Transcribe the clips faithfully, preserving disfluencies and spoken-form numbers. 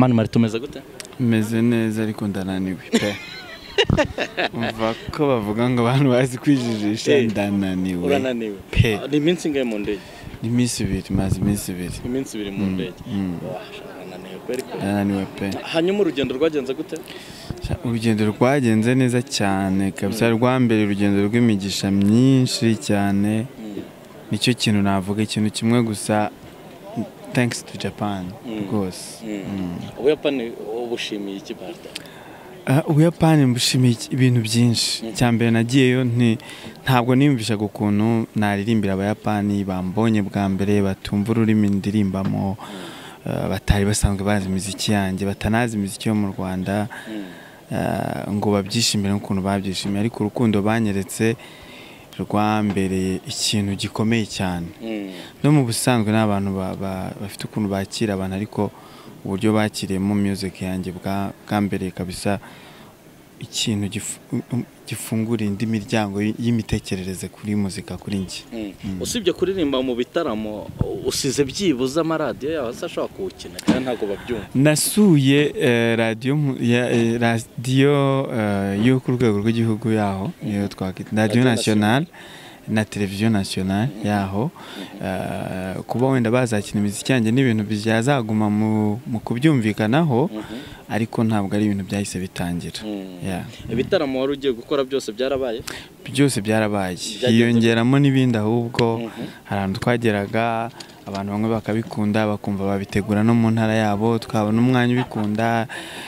Mani Martin tumeze gute? Meze neza ariko ndananiwe pe. Umva ko bavuga ngo abantu bazi kwijijisha ndananiwe. Urananiwe. Pe. Ni iminsi ingahe mu ndege? Ni iminsi ibiri, maze iminsi ibiri. Iminsi ibiri mu ndege. Ndananiwe pe. Hanyuma urugendo rwagenze gute? Urugendo rwagenze neza cyane kabisa, rwa mbere urugendo rw'imigisha myinshi cyane. Nicyo kintu navuga, ikintu kimwe gusa, thanks to Japan rwose. Ubuyapani ubushimiye iki Barda? Ubuyapani mbushimiye ibintu byinshi. Cyambere nagiyeyo nti ntabwo niyumvishaga ukuntu naririmbira abayapani bambonye bwa mbere, batumva ururimi ndirimbamo, batari basanzwe bazi imiziki yanjye, batanazi imiziki yo mu Rwanda, ngo babyishimire n'ukuntu babyishimiye, ariko urukundo banyeretse rwambereye ikintu gikomeye cyane. No mu busanzwe n'abantu bafite ukuntu bakira abantu, ariko uburyo bakiriyemo music yanjye bwambereye kabisa ikintu gifungura indi miryango y'imitekerereze kuri muzika kuri njye. Usibye kuririmba mu bitaramo, usize byibuze amaradiyo yawe ashobora kuwukina kandi ntabwo babyumva? Nasuye radiyo radiyo yo ku rwego rw'igihugu yaho, niyo twakita radiyo nationale na televiziyo nationale yaho. Kuba wenda bazakina imiziki yanjye n'ibintu byazaguma mu kubyumvikanaho, ariko ntabwo ari ibintu byahise bitangira. Ibitaramo wari ugiye gukora byose byarabaye? Byose byarabaye, hiyongeramo n'ibindi, ahubwo hari ahantu twageraga abantu bamwe bakabikunda bakumva babitegura no mu ntara yabo, twabona umwanya ubikunda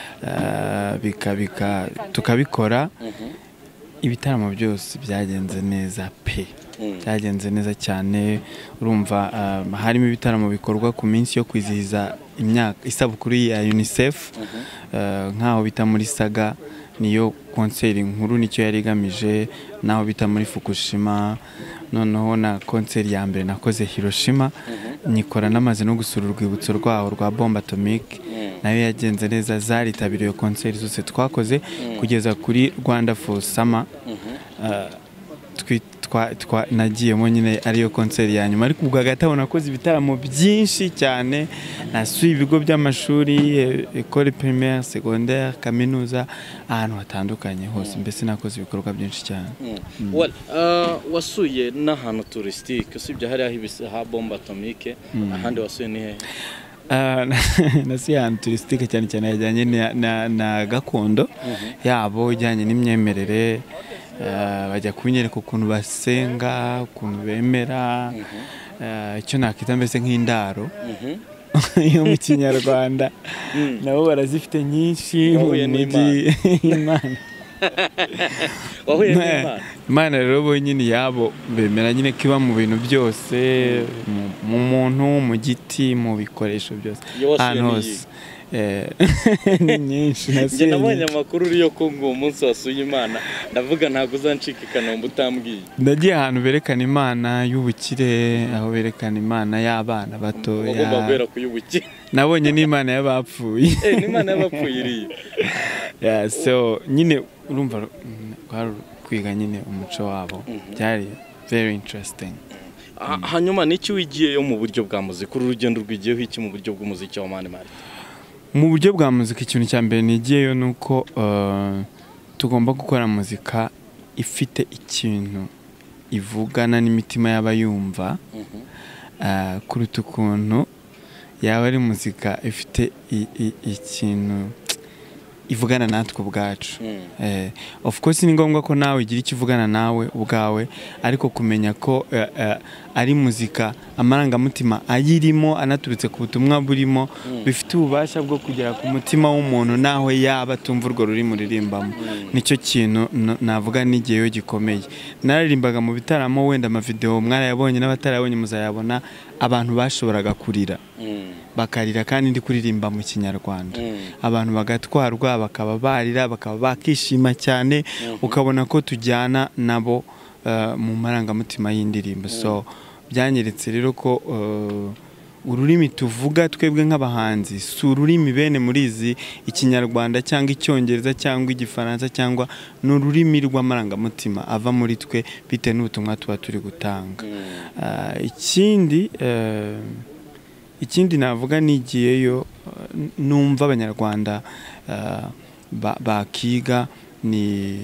tukabikora. Ibitaramo byose byagenze neza pe, byagenze neza cyane. Urumva harimo ibitaramo bikorwa ku minsi yo kwizihiza imyaka isabukuru ya UNICEF, nkaho bita muri Saga, niyo konseri nkuru nicyo yari igamije, naho bita muri Fukushima, noneho na konseri ya mbere nakoze Hiroshima, nyikora namaze no gusura urwibutso rwaho rwa bombe atomique, nayo yagenze neza. Zaritabiriye konseri zose twakoze kugeza kuri Rwanda for Summer, nagiyemo nyine ariyo konseri ya nyuma. Ariko ubwo hagati aho nakoze ibitaramo byinshi cyane, nasuye ibigo by'amashuri, école primaire, secondaire, kaminuza, ahantu hatandukanye hose, mbese nakoze ibikorwa byinshi cyane. Wasuye n'ahantu touristique, usibye hariya ha bombe atomique, ahandi wasuye ni hehe? Nasuye ahantu touristique cyane cyane yajyanye na gakondo yabo, ijyanye n'imyemerere, bajya kunyereka ukuntu basenga, ukuntu bemera, icyo nakita mbese nk'indaro yo mu Kinyarwanda. Nabo barazifite nyinshi mu mujyi. Wahuye n'Imana? Imana rero bo nyine yabo bemera nyine kiba mu bintu byose, mu muntu, mu giti, mu bikoresho byose, ahantu hose. Ni nyinshi nasuye. Nabonye amakuru uriyo ko ngo umunsi wasuye Imana, ndavuga ntabwo uzancika i Kanombe utambwiye. Ndagiye ahantu berekana Imana y'ubukire, aho berekana Imana y'abana batoya. Ugomba guhera ku y'ubukire. Nabonye n'Imana y'abapfuye. Eh, n'Imana y'abapfuye iriyo. Yeah, so nyine urumva kwiga nyine umuco wabo byari very interesting. Hanyuma n'iki wigiyeyo mu buryo bwa muzika? Urugendo rwigiyeho iki mu buryo bw'umuziki wa Mani Martin? Mu buryo bwa muzika ikintu cya mbere nigiyeyo nuko tugomba gukora muzika ifite ikintu ivugana n'imitima y'abayumva, kuruta ukuntu yaba ari muzika ifite ikintu ivugana natwe ubwacu. Of course ni ngombwa ko nawe igira ikivugana nawe ubwawe, ariko kumenya ko ari muzika amarangamutima ayirimo anaturutse ku butumwa burimo, bifite ububasha bwo kugera ku mutima w'umuntu naho yaba tumva urwo ruri muririmbamo. Nicyo kintu navuga n'igiyeyo gikomeye. Naririmbaga mu bitaramo, wenda amavideo mwarayabonye n'abatarayabonye muzayabona, abantu bashoboraga kurira bakarira kandi ndi kuririmba mu Kinyarwanda, abantu bagatwarwa bakaba barira, bakaba bakishima cyane, ukabona ko tujyana nabo mu marangamutima y'indirimbo. So byanyeretse rero ko ururimi tuvuga twebwe nk'abahanzi si ururimi bene murizi Ikinyarwanda cyangwa Icyongereza cyangwa Igifaransa, cyangwa n'ururimi rw'amarangamutima ava muri twe bitewe n'ubutumwa tuba turi gutanga. Ikindi ikindi navuga nigiyeyo numva abanyarwanda bakiga ni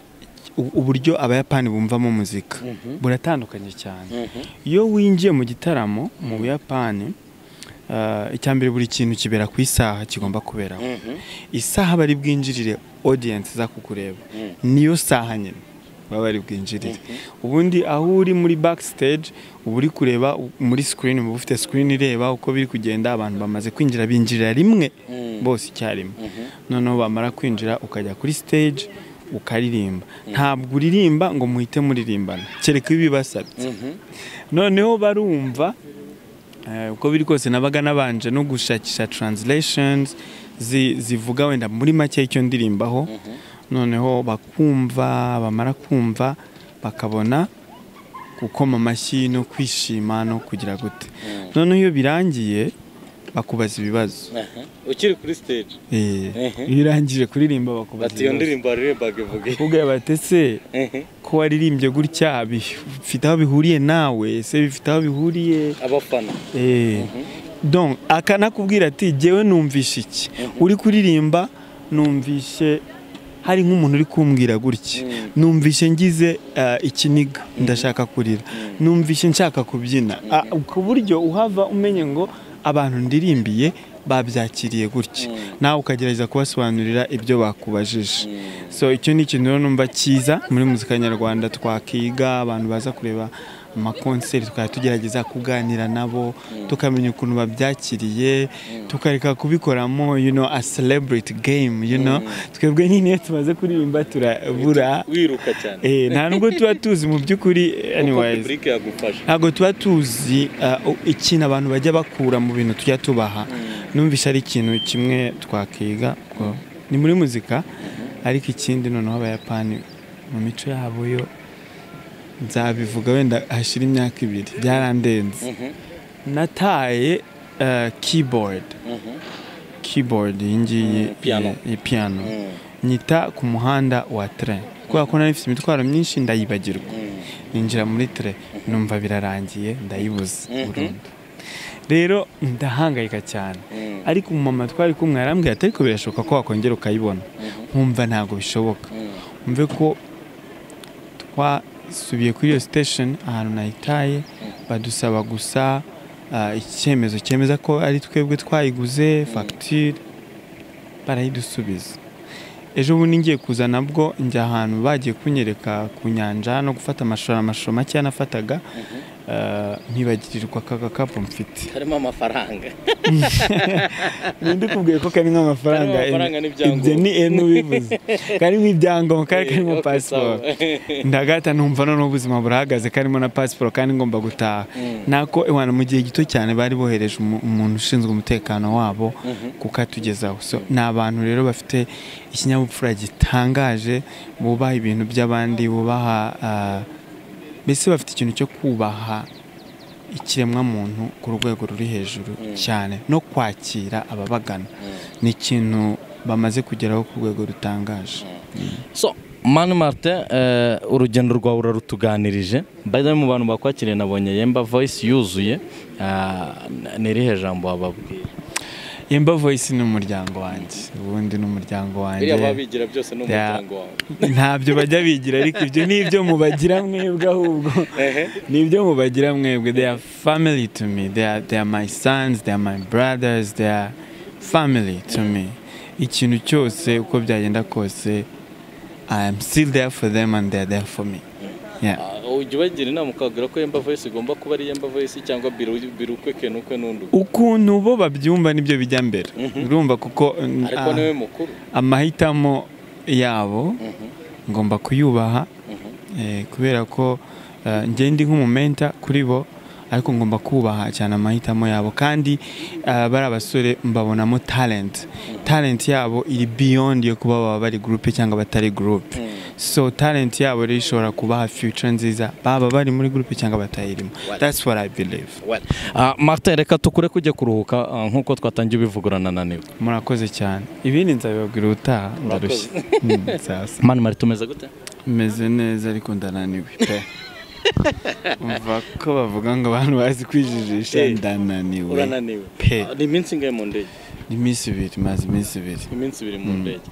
uburyo abayapani bumvamo muzika buratandukanye cyane. Iyo winjiye mu gitaramo mu Buyapani, icyambere buri kintu kibera ku isaha kigomba kubera. Isaha bari bwinjirire audience za kukureba niyo saha nyine baba bari bwinjirire. Ubundi aho uri muri backstage uba uri kureba muri screen, uba ufite screen ireba uko biri kugenda, abantu bamaze kwinjira binjira rimwe bose icyarimwe. Noneho bamara kwinjira ukajya kuri stage ukaririmba. Ntabwo uririmba ngo muhite muririmbana kereka ibibasabye. Noneho barumva uko biri kose nabaga nabanje no gushakisha translations zivuga wenda muri make icyo ndirimbaho. Noneho bakumva, bamara kumva bakabona gukoma amashyi no kwishima no kugira gute. Noneho iyo birangiye bakubaza ibibazo ukiri kuri stage. Eh, birangije kuririmba bakubaza ati iyo ndirimbo aririmbaga ivuge kugira batese ko waririmbye gutya bifite aho bihuriye nawe, se bifite aho bihuriye abafana. Eh, donc akanakubwira ati jewe numvishe iki, uri kuririmba numvishe hari nk'umuntu uri kumbwira gutya, numvishe ngize ikiniga ndashaka kurira, numvishe nshaka kubyina, ku buryo uhava umenye ngo abantu ndirimbiye babyakiriye gutya, nawe ukagerageza kubasobanurira ibyo bakubajije. So icyo ni ikintu numva cyiza muri muzika nyarwanda twakiga, abantu baza kureba amakonseri tukaba tugerageza kuganira nabo tukamenya ukuntu babyakiriye, tukareka kubikoramo you know a celebrity game, you know twebwe nyine tumaze kuririmba turabura wiruka cyane. Eh, nta nubwo tuba tuzi mu by'ukuri anyways ntabwo tuba tuzi ikintu abantu bajya bakura mu bintu tujya tubaha. Numvisha ari ikintu kimwe twakiga ni muri muzika, ariko ikindi noneho abayapani mu mico yabo yo nzabivuga wenda hashira imyaka ibiri byarandenze. Nataye keyboard keyboard yingiye piano nyita ku muhanda wa train kubera ko nari mfite imitwaro myinshi ndayibagirwa, ninjira muri train numva birarangiye ndayibuze burundu. Rero ndahangayika cyane, ariko umumama twari kumwe yarambwiye ati ariko birashoboka ko wakongera ukayibona. Nkumva ntago bishoboka, umve ko twa subiye kuri iyo station ahantu nayitaye badusaba gusa icyemezo cyemeza ko ari twebwe twayiguze, facture barayidusubiza. Ejo bundi ngiye kuza nabwo njya ahantu bagiye kunyereka ku nyanja no gufata amashusho amashusho make yanafataga, ntibagirirwa aka gakapu mfite harimo amafaranga. Nindi kubwiye ko karimo amafaranga, ibyo ni enu bivuze karimo ibyangombwa, kari karimo passport. Ndagata numva none ubuzima burahagaze, karimo na passport kandi ngomba gutaha. Nako ewana mu gihe gito cyane bari bohereje umuntu ushinzwe umutekano wabo kukatugezaho. So n'abantu rero bafite ikinyabupfura gitangaje, bubaha ibintu by'abandi, bubaha mbese bafite ikintu cyo kubaha ikiremwa muntu ku rwego ruri hejuru cyane, no kwakira ababagana ni ikintu bamaze kugeraho ku rwego rutangaje. So Mani Martin, urugendo rwawe urarutuganirije. By the way, mu bantu bakwakiriye nabonye Yemba Voice yuzuye, ni irihe jambo wababwira? Yemba Voice ni umuryango wanjye, ubundi ni umuryango wanjye. Biriya babigira byose ni umuryango wawe. Ntabyo bajya bigira, ariko ibyo ni ibyo mubagira mwebwe, ahubwo ni ibyo mubagira mwebwe. They are family to me, they are, they are my sons, they are my brothers, they are family to me. Ikintu cyose uko byagenda kose I am still there for them and they are there for me. Yeah. Ujye bagira inama ukabwira ko Yemba Voice igomba kuba ari Yemba Voice cyangwa birukwe kenukwe n'undi. Ukuntu bo babyumva nibyo bijya mbere. Urumva kuko ariko niwe mukuru. Amahitamo yabo ngomba kuyubaha, kubera ko njye ndi nk'umumenta kuri bo, ariko ngomba kubaha cyane amahitamo yabo. Kandi bari abasore mbabonamo talent talent yabo iri beyond yo kuba baba bari group cyangwa batari group. So talent yabo rero ishobora kubaha future nziza baba bari muri group cyangwa batayirimo. That's what I believe. Well, uh, Martin, reka tukure kujya kuruhuka uh, nkuko twatangiye ubivugurana naniwe. Murakoze cyane. Ibindi nzabibabwira utaha ndarushye. Mani Martin, tumeze gute? Meze neza ariko ndananiwe pe. umva ko bavuga ngo abantu bazi kwijijisha ndananiwe urananiwe pe ni iminsi ingahe mu ndege ni iminsi ibiri maze iminsi ibiri iminsi ibiri mu ndege